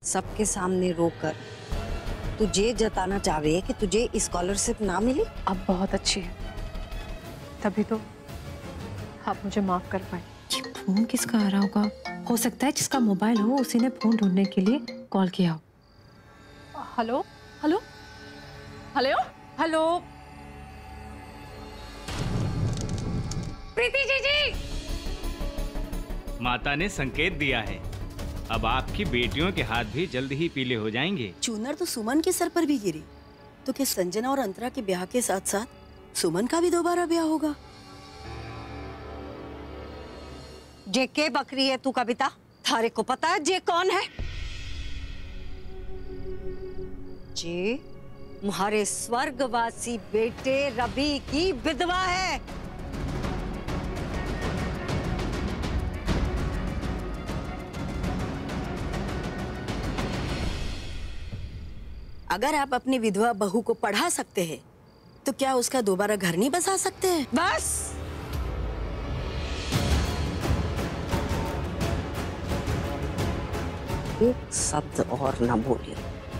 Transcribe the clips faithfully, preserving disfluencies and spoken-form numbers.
सबके सामने रोकर तुझे जताना चाहे कि तुझे स्कॉलरशिप ना मिली। अब बहुत अच्छी है, तभी तो आप मुझे माफ कर पाए। ये फोन किसका आ रहा होगा? हो सकता है जिसका मोबाइल हो उसी ने फोन ढूंढने के लिए कॉल किया हो। Hello hello hello hello Preeti ji जी, माता ने संकेत दिया है, अब आपकी बेटियों के हाथ भी जल्द ही पीले हो जाएंगे। चूनर तो सुमन के सर पर भी गिरी, तो क्या संजना और अंतरा के ब्याह के साथ साथ सुमन का भी दोबारा ब्याह होगा? जे के बकरी है तू कविता, थारे को पता है जे कौन है? जे तुम्हारे स्वर्गवासी बेटे रवि की विधवा है। अगर आप अपनी विधवा बहू को पढ़ा सकते हैं, तो क्या उसका दोबारा घर नहीं बसा सकते हैं? बस एक शब्द और न बोलिए।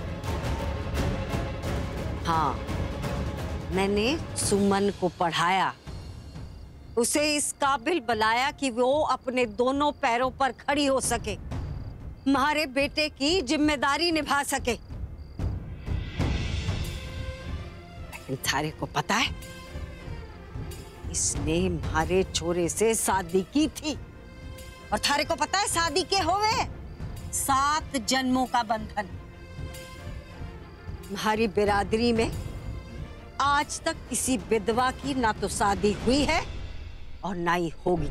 हाँ, मैंने सुमन को पढ़ाया, उसे इस काबिल बनाया कि वो अपने दोनों पैरों पर खड़ी हो सके, तुम्हारे बेटे की जिम्मेदारी निभा सके। लेकिन थारे को पता है, इसने हमारे छोरे से शादी की थी, और थारे को पता है शादी के होवे सात जन्मों का बंधन। हमारी बिरादरी में आज तक किसी विधवा की ना तो शादी हुई है और ना ही होगी।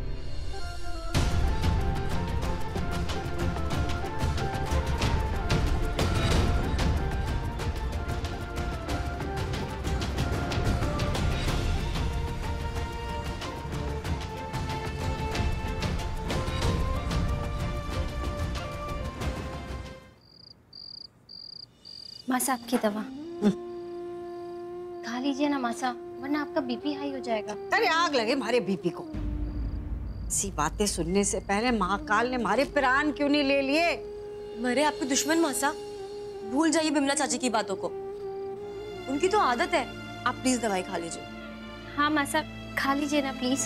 मासा आपकी दवा खा लीजिए ना मासा, वरना आपका बीपी हाई हो जाएगा। अरे आग लगे हमारे बीपी को। ऐसी बातें सुनने से पहले महाकाल ने हमारे प्राण क्यों नहीं ले लिए? मरे आपके दुश्मन मासा, भूल जाइए बिमला चाची की बातों को, उनकी तो आदत है। आप प्लीज दवाई खा लीजिए। हाँ मासा, खा लीजिए ना प्लीज।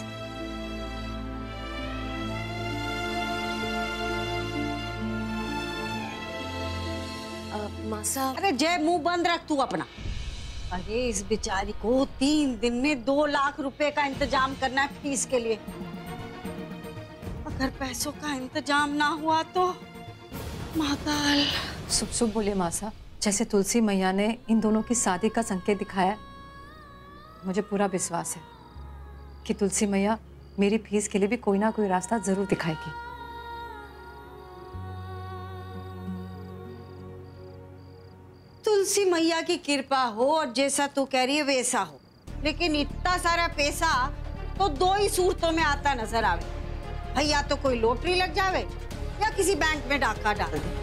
मासा, अरे जय मुंह बंद रख तू अपना। अरे इस बेचारी को तीन दिन में दो लाख रुपए का इंतजाम करना है फीस के लिए। अगर पैसों का इंतजाम ना हुआ तो महाकाल। शुभ शुभ बोले मासा, जैसे तुलसी मैया ने इन दोनों की शादी का संकेत दिखाया, मुझे पूरा विश्वास है कि तुलसी मैया मेरी फीस के लिए भी कोई ना कोई रास्ता जरूर दिखाएगी। तुलसी मैया की कृपा हो और जैसा तू कह रही है वैसा हो, लेकिन इतना सारा पैसा तो दो ही सूरतों में आता नजर आवे भाई, या तो कोई लॉटरी लग जावे या किसी बैंक में डाका डाल दे।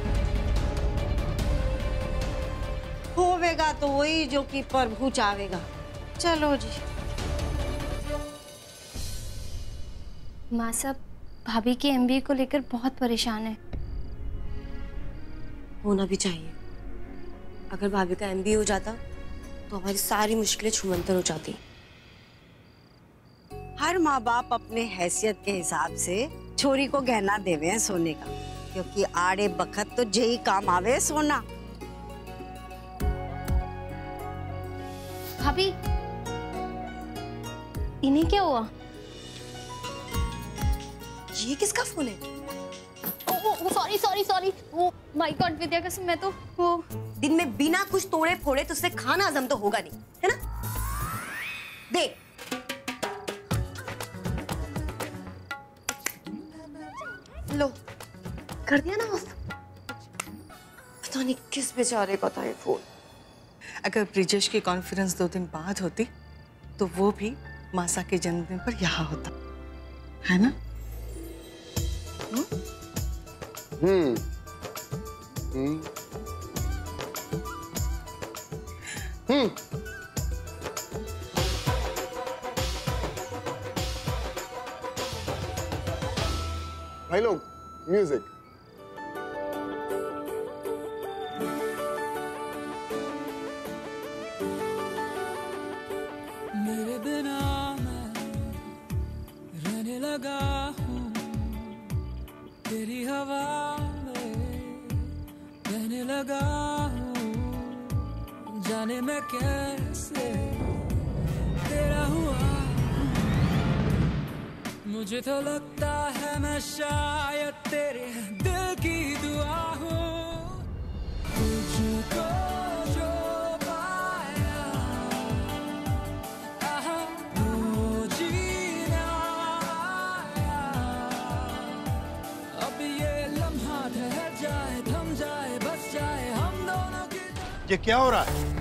होवेगा तो वही जो कि प्रभु चाहेगा। चलो जी। मासा, भाभी की एमबीए को लेकर बहुत परेशान है। होना भी चाहिए। अगर भाभी का एमबीए हो जाता तो हमारी सारी मुश्किलें छूमंतर हो जाती। हर माँ बाप अपने हैसियत के हिसाब से छोरी को गहना देवे हैं सोने का, क्योंकि आड़े बखत तो यही काम आवे सोना। भाभी, इन्हें क्या हुआ? ये किसका फोन है? Oh sorry sorry sorry, oh my God विद्या कसम, मैं तो वो दिन में बिना कुछ तोड़े फोड़े तुझसे खाना हजम तो होगा नहीं, है ना? दे। लो, कर दिया ना ऑफ। पता नहीं किस बेचारे का था ये फोन। अगर ब्रिजेश की कॉन्फ्रेंस दो दिन बाद होती तो वो भी मासा के जन्मदिन पर यहाँ होता, है ना? हम्म हम्म हम्म भाई लोग म्यूजिक। लगा हूँ, जाने मैं कैसे तेरा हुआ। मुझे तो लगता है मैं शायद तेरे दिल की दुआ हूँ, तुझको जो पाया आहा, वो जीना आया। अब ये लम्हा ठहर जाए, थम जाए, बस जाए हम दोनों की। ये क्या हो रहा है?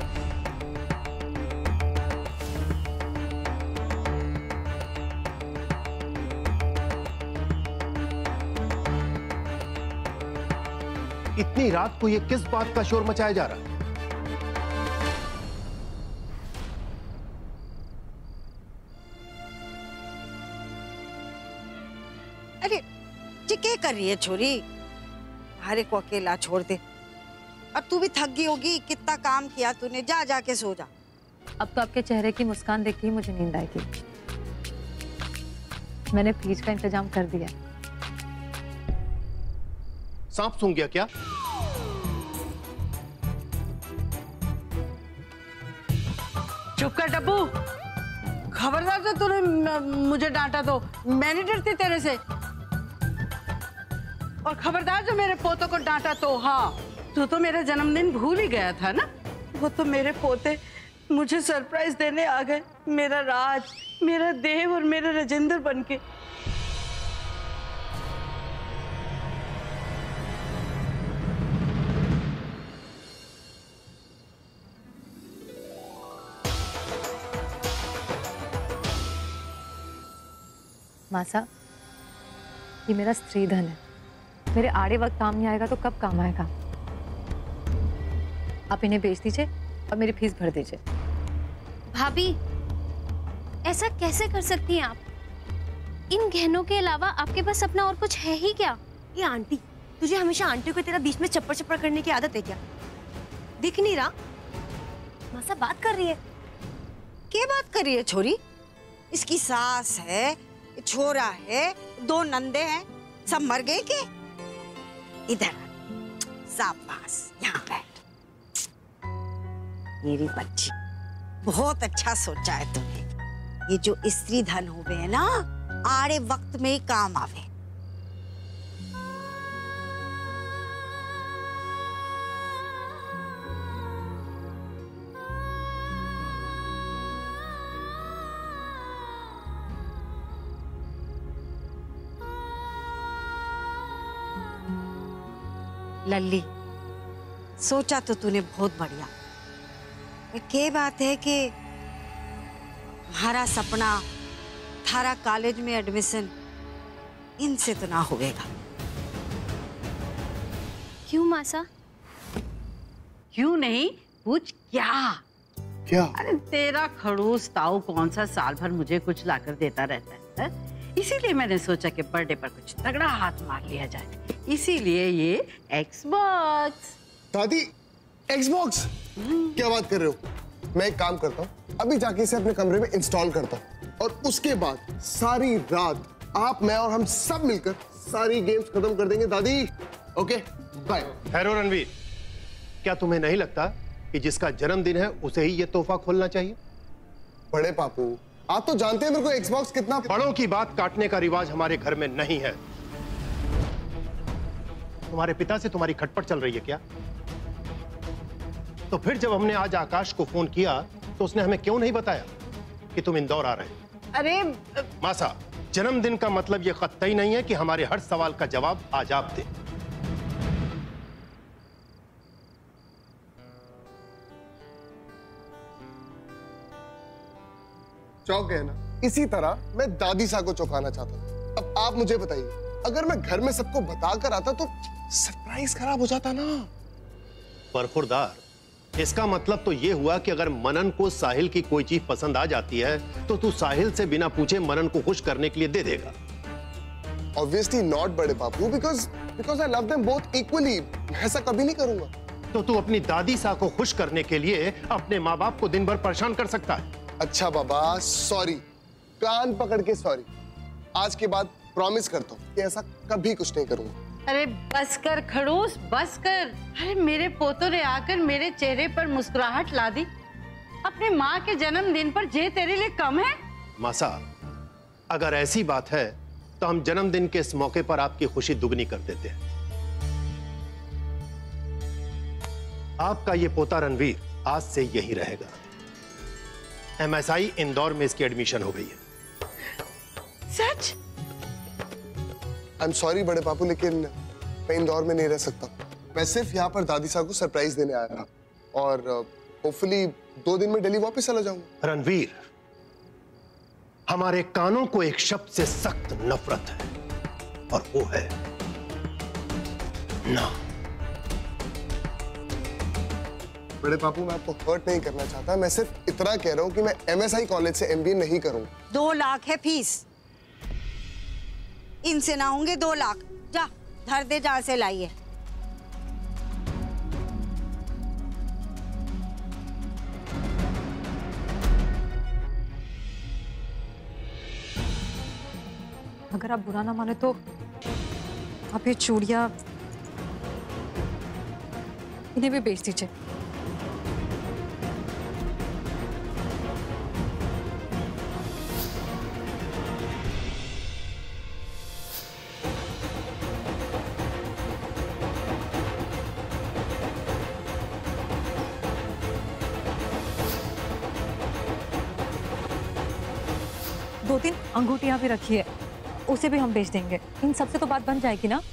इतनी रात को ये किस बात का शोर मचाया जा रहा है? अरे ये क्या कर रही है छोरी? हरे को अकेला छोड़ दे। अब तू भी थक गई होगी, कितना काम किया तूने। जा जाके सो जा। अब तो आपके चेहरे की मुस्कान देख के ही मुझे नींद आएगी। मैंने फ्रिज का इंतजाम कर दिया। सांप सूंघ गया क्या? चुप कर डब्बू। खबरदार तो तूने मुझे डांटा तो मैं नहीं डरती तेरे से। और खबरदार जो मेरे पोतों को डांटा तो हाँ, तू तो मेरा जन्मदिन भूल ही गया था ना। वो तो मेरे पोते मुझे सरप्राइज देने आ गए, मेरा राज, मेरा देव और मेरा राजेंद्र बनके। मासा, ये मेरा स्त्री धन है। मेरे आड़े वक्त काम नहीं आएगा तो कब काम आएगा? आप इन्हें बेच दीजिए और मेरी फीस भर दीजिए। भाभी, ऐसा कैसे कर सकती हैं आप? इन गहनों के अलावा आपके पास अपना और कुछ है ही क्या? ये आंटी, तुझे हमेशा आंटी को तेरा बीच में चप्पड़ चप्पड़ करने की आदत है क्या? दिख नहीं रहा? मासा बात कर रही है। क्या बात कर रही है छोरी? इसकी सास है, छोरा है, दो नंदे हैं, सब मर गए के? इधर शाबाश, यहाँ बैठ। मेरी बच्ची, बहुत अच्छा सोचा है तुमने। ये जो स्त्री धन हुए है ना, आड़े वक्त में ही काम आवे। लल्ली, सोचा तो तूने बहुत बढ़िया। क्या बात है कि हमारा सपना थारा कॉलेज में एडमिशन इनसे तो ना होएगा। क्यों मासा? क्यों नहीं, पूछ क्या? क्या? अरे तेरा खड़ूस ताऊ कौन सा साल भर मुझे कुछ लाकर देता रहता है, है? इसीलिए मैंने सोचा कि बर्थडे पर कुछ तगड़ा हाथ मार लिया जाए। इसीलिए ये एक्सबॉक्स। दादी, एक्सबॉक्स? क्या बात कर रहे हो? मैं एक काम करता हूँ, अभी जाके इसे अपने कमरे में इंस्टॉल करता हूँ और उसके बाद सारी रात आप, मैं और हम सब मिलकर सारी गेम्स खत्म कर देंगे दादी। Okay, bye. हैरो रणवीर, क्या तुम्हें नहीं लगता कि जिसका जन्मदिन है उसे ही ये तोहफा खोलना चाहिए? बड़े पापू, आप तो जानते हैं मेरे को एक्सबॉक्स कितना। बड़ों की बात काटने का रिवाज हमारे घर में नहीं है। तुम्हारे पिता से तुम्हारी खटपट चल रही है क्या? तो फिर जब हमने आज आकाश को फोन किया तो उसने हमें क्यों नहीं बताया कि तुम इंदौर आ रहे हैं? अरे मासा, जन्मदिन का मतलब यह कतई नहीं है कि हमारे हर सवाल का जवाब आज आप दें। चौंक गए ना? इसी तरह मैं दादी सा को चौंकाना चाहता हूं। अब आप मुझे बताइए, अगर मैं घर में सबको बताकर आता तो सरप्राइज खराब हो जाता ना। बरखुरदार, इसका मतलब तो ये हुआ कि अगर मनन को साहिल की कोई चीज पसंद आ जाती है तो तू साहिल से बिना पूछे मनन को खुश करने के लिए दे देगा। Obviously not, बड़े बापू, because because I love them both equally. ऐसा कभी नहीं करूंगा। तो तू अपनी दादी सा को खुश करने के लिए अपने माँ बाप को दिन भर परेशान कर सकता है। अच्छा बाबा, सॉरी, कान पकड़ के सॉरी। आज के बाद प्रॉमिस करता हूँ कि ऐसा कभी कुछ नहीं करूंगा। अरे बस कर खड़ूस, बस कर। अरे मेरे पोतों ने आकर मेरे चेहरे पर मुस्कुराहट ला दी। अपनी माँ के जन्मदिन पर जे तेरे लिए कम है? मासा, अगर ऐसी बात है तो हम जन्मदिन के इस मौके पर आपकी खुशी दुगनी कर देते हैं। आपका ये पोता रणवीर आज से यही रहेगा। एमएसआई इंदौर में इसकी एडमिशन हो गई है। सच? आई एम सॉरी बड़े पापू, लेकिन मैं इंदौर में नहीं रह सकता। मैं सिर्फ यहाँ पर दादी साहब को सरप्राइज देने आया था और होपफुली दो दिन में दिल्ली वापस चला जाऊंगा। रणवीर, हमारे कानों को एक शब्द से सख्त नफरत है और वो है ना। बड़े पापू, मैं आपको हर्ट नहीं करना चाहता, मैं सिर्फ इतना कह रहा हूँ कि मैं एमएसआई कॉलेज से एमबीए नहीं करूंगा। दो लाख है फीस, इनसे ना होंगे दो लाख। जा धर दे जहां से लाई है। अगर आप बुरा ना माने तो आप ये चूड़ियां इन्हें भी बेच दीजिए। दो तीन अंगूठियां भी रखी है, उसे भी हम बेच देंगे। इन सबसे तो बात बन जाएगी ना।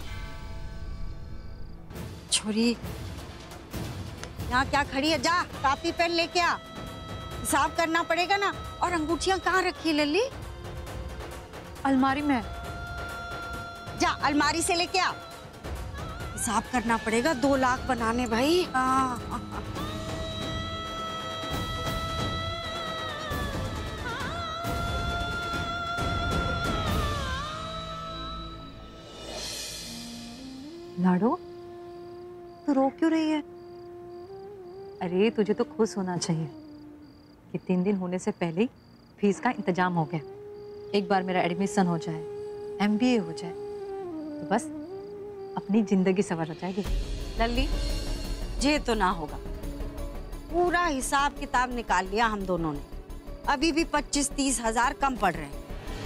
छोरी, यहाँ क्या खड़ी है? जा कापी पेन लेके आ, हिसाब करना पड़ेगा ना। और अंगूठियां कहाँ रखी है लल्ली? अलमारी में। जा अलमारी से लेके आ, हिसाब करना पड़ेगा। दो लाख बनाने भाई। हाँ लाडो, तू रो क्यों रही है? अरे तुझे तो खुश होना चाहिए कि तीन दिन होने से पहले ही फीस का इंतजाम हो गया। एक बार मेरा एडमिशन हो जाए, एमबीए हो जाए, तो बस अपनी जिंदगी संवर जाएगी। लल्ली, ये तो ना होगा। पूरा हिसाब किताब निकाल लिया हम दोनों ने, अभी भी पच्चीस तीस हजार कम पड़ रहे हैं।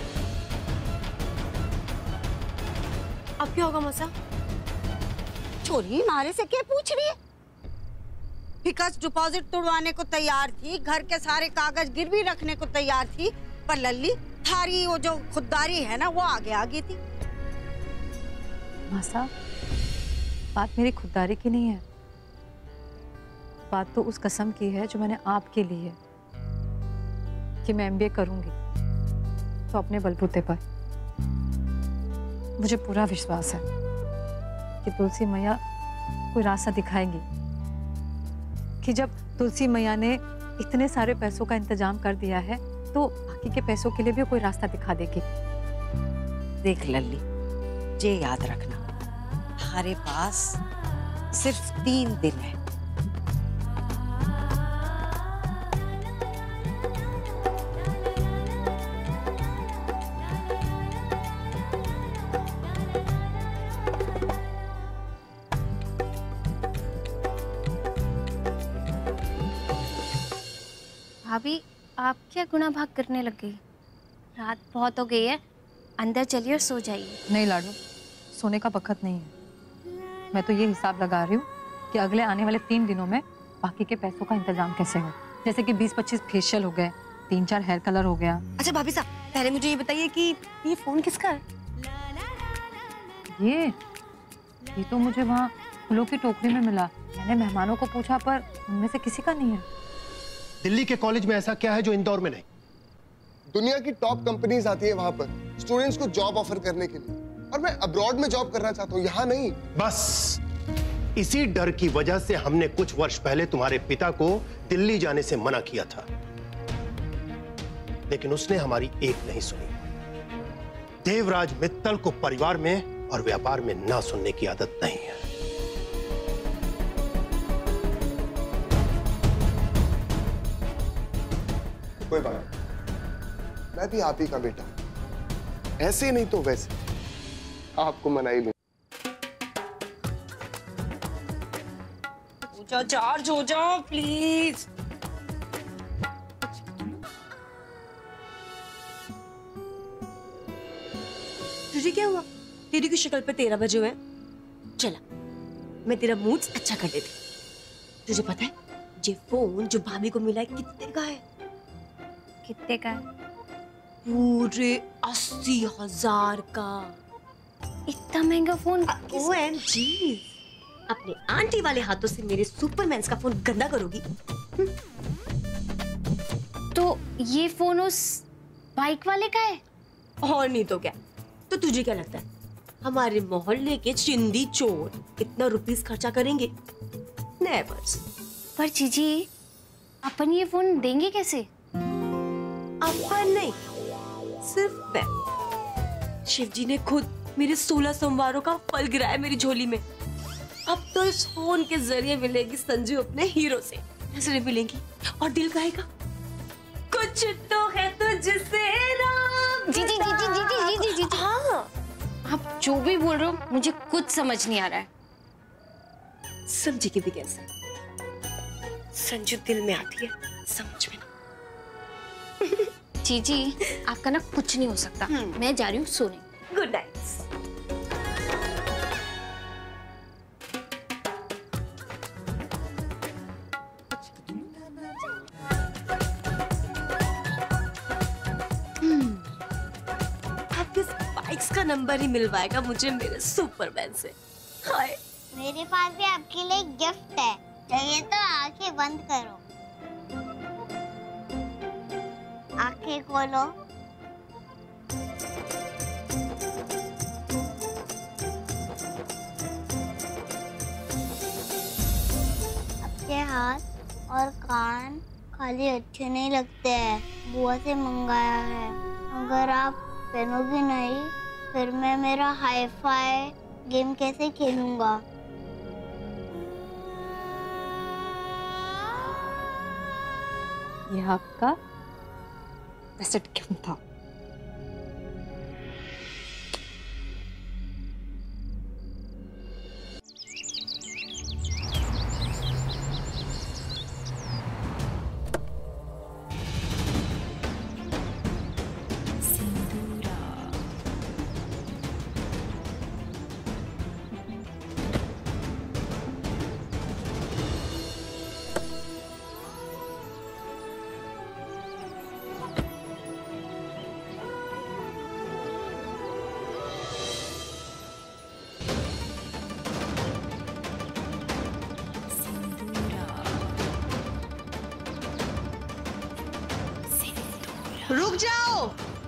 अब क्या होगा मौसा? छोरी, मारे से क्या पूछ रही है? फिक्स डिपॉजिट तोड़वाने को तैयार थी, घर के सारे कागज गिरवी रखने को तैयार थी, पर लल्ली थारी वो जो खुददारी है ना, वो आगे आ गई थी। मासा, बात मेरी खुददारी की नहीं है, बात तो उस कसम की है जो मैंने आपके ली है कि मैं एमबीए करूंगी, तो अपने बलबूते पर। मुझे पूरा विश्वास है कि तुलसी मैया कोई रास्ता दिखाएगी, कि जब तुलसी मैया ने इतने सारे पैसों का इंतजाम कर दिया है तो बाकी के पैसों के लिए भी कोई रास्ता दिखा देगी। देख लल्ली, ये याद रखना, हमारे पास सिर्फ तीन दिन है। भाभी, आप क्या गुनाह भाग करने लग गई? रात बहुत हो गई है, अंदर चलिए और सो जाइए। नहीं लाडो, सोने का वक्त नहीं है। मैं तो ये हिसाब लगा रही हूँ कि अगले आने वाले तीन दिनों में बाकी के पैसों का इंतजाम कैसे हो। जैसे कि बीस पच्चीस फेशियल हो गए, तीन चार हेयर कलर हो गया। अच्छा भाभी साहब, पहले मुझे ये बताइए कि ये फोन किसका है? ये ये तो मुझे वहाँ फूलों की टोकरी में मिला। मैंने मेहमानों को पूछा पर उनमें से किसी का नहीं है। दिल्ली के कॉलेज में ऐसा क्या है जो इंदौर में नहीं? दुनिया की टॉप कंपनीज आती है वहां पर स्टूडेंट्स को जॉब ऑफर करने के लिए, और मैं अब्रॉड में जॉब करना चाहता हूँ, यहाँ नहीं। बस इसी डर की वजह से हमने कुछ वर्ष पहले तुम्हारे पिता को दिल्ली जाने से मना किया था, लेकिन उसने हमारी एक नहीं सुनी। देवराज मित्तल को परिवार में और व्यापार में ना सुनने की आदत नहीं है। कोई बात नहीं, मैं भी आप ही का बेटा, ऐसे नहीं तो वैसे आपको मना ही लूं। जा, चार्ज हो जाओ प्लीज। तुझे क्या हुआ? दीदी की शक्ल पे तेरह बजे हुए। चला, मैं तेरा मूड अच्छा कर देती। तुझे पता है ये फोन जो भाभी को मिला है कितने का है? कितने का है? पूरे अस्सी हजार का। इतना महंगा फोन? ओ एम जी, अपने आंटी वाले हाथों से मेरे सुपरमैन का फोन गंदा करोगी? तो ये फोन उस बाइक वाले का है? और नहीं तो क्या। तो तुझे क्या लगता है हमारे मोहल्ले के चिंदी चोर इतना रुपीस खर्चा करेंगे? नेवर। पर जीजी, अपन ये फोन देंगे कैसे? अपन नहीं, सिर्फ मैं। शिव जी ने खुद मेरे सोलह सोमवारों का फल गिराया मेरी झोली में। अब तो इस फोन के जरिए मिलेगी संजू अपने हीरो से, नजरें मिलेंगी और दिल गाएगा कुछ तो है तुझसे राम। जी जी जी जी जी जी जी जी जी। हाँ, आप जो भी बोल रहे हो मुझे कुछ समझ नहीं आ रहा है। समझेगी भी कैसे? संजू दिल में आती है, समझ में नहीं। जी जी, आपका ना कुछ नहीं हो सकता। मैं जा रही हूँ सोने। Good night. बाइक्स का नंबर ही मिलवाएगा मुझे मेरे सुपरमैन से। हाय, मेरे पास भी आपके लिए गिफ्ट है, चाहिए तो आंखें बंद करो। आंखें खोलो। आपके हाथ और कान खाली अच्छे नहीं लगते हैं, बुआ से मंगाया है। अगर आप पहनोगी नहीं फिर मैं मेरा हाई फाई गेम कैसे खेलूंगा? ये आपका बेस्ट गिफ्ट था। रुक जाओ।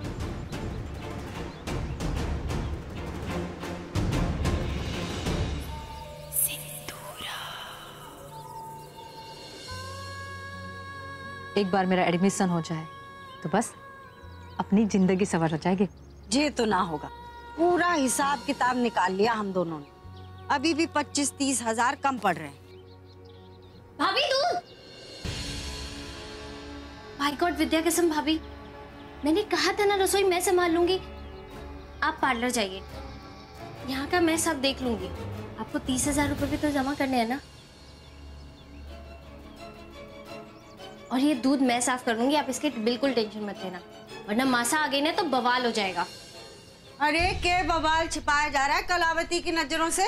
एक बार मेरा एडमिशन हो जाए तो बस अपनी जिंदगी सवर हो जाएगी। ये तो ना होगा। पूरा हिसाब किताब निकाल लिया हम दोनों ने, अभी भी पच्चीस तीस हजार कम पड़ रहे हैं। भाभी दूध। माय गॉड विद्या कसम भाभी, मैंने कहा था ना रसोई मैं संभाल लूंगी। आप पार्लर जाइए, यहाँ का मैं सब देख लूंगी। आपको तीस हजार रुपए भी तो जमा करने हैं ना। और ये दूध मैं साफ कर लूंगी, आप इसकी बिल्कुल टेंशन मत लेना, वरना मासा आ गई ना तो बवाल हो जाएगा। अरे के बवाल छिपाया जा रहा है कलावती की नजरों से?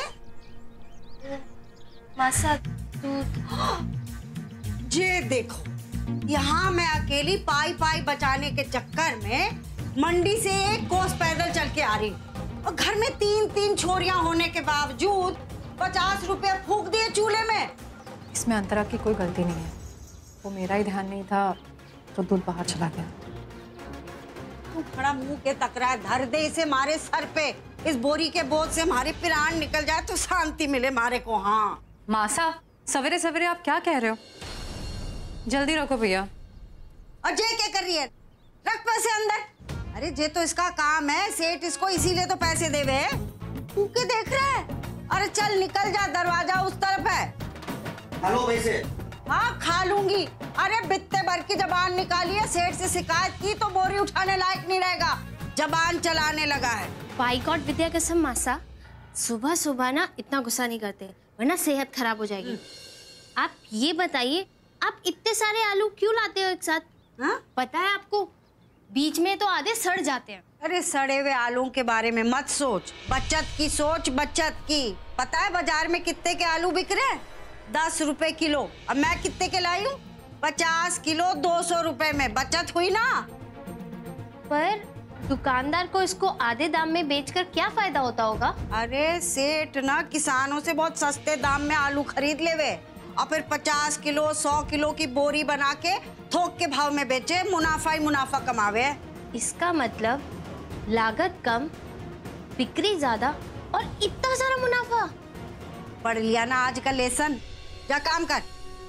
मासा दूध। ये देखो, यहाँ मैं अकेली पाई पाई बचाने के चक्कर में मंडी से एक कोस पैदल चल के आ रही हूँ, और घर में तीन तीन छोरियां होने के बावजूद पचास रुपए फूंक दिए चूल्हे में। इसमें अंतरा की कोई गलती नहीं है, वो मेरा ही ध्यान नहीं था तो दूध बाहर चला गया। तू खड़ा मुंह के तकरा धर दे इसे मारे सर पे। इस बोरी के बोझ से हमारे प्राण निकल जाए तो शांति मिले मारे को। हाँ मासा, सवेरे सवेरे आप क्या कह रहे हो? जल्दी रखो भैया। और जे क्या कर रही है? रख पैसे अंदर। अरे जे तो इसका काम है, सेठ इसको इसीलिए तो पैसे देवे। तू के देख रहा है? अरे चल निकल जा, दरवाजा उस तरफ है। हेलो पैसे। हाँ खा लूंगी। अरे बित्ते भर की जबान निकाली है, सेठ से शिकायत की तो बोरी उठाने लायक नहीं रहेगा, जबान चलाने लगा है। बाय गॉड विद्या कसम मासा, सुबह सुबह ना इतना गुस्सा नहीं करते वरना सेहत खराब हो जाएगी। आप ये बताइए, आप इतने सारे आलू क्यों लाते हो एक साथ? हाँ? पता है आपको, बीच में तो आधे सड़ जाते हैं। अरे सड़े हुए आलूओं के बारे में मत सोच, बचत की सोच, बचत की। पता है बाजार में कितने के आलू बिक रहे हैं? दस रुपए किलो। अब मैं कितने के लाई हूँ? पचास किलो दो सौ रुपए में। बचत हुई ना। पर दुकानदार को इसको आधे दाम में बेचकर क्या फायदा होता होगा? अरे सेठ ना किसानों से बहुत सस्ते दाम में आलू खरीद लेवे और फिर पचास किलो सौ किलो की बोरी बना के थोक के भाव में बेचे, मुनाफा ही मुनाफा कमावे। इसका मतलब लागत कम, बिक्री ज्यादा और इतना सारा मुनाफा। पढ़ लिया ना आज का लेसन, जा काम कर।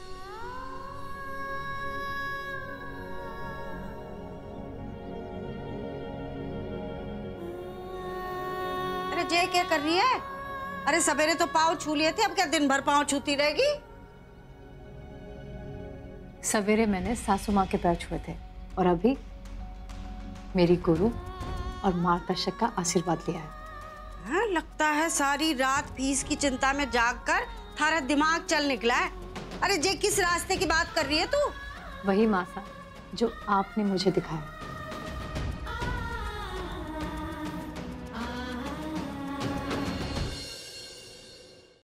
अरे जय क्या कर रही है? अरे सवेरे तो पाँव छू लिए थे, अब क्या दिन भर पाँव छूती रहेगी? सवेरे मैंने सासू माँ के पैर छुए थे और अभी मेरी गुरु और मार्गदर्शक का आशीर्वाद लिया है। हाँ, लगता है सारी रात फीस की चिंता में जागकर थारा दिमाग चल निकला है। अरे जे किस रास्ते की बात कर रही है तू? वही मासा जो आपने मुझे दिखाया।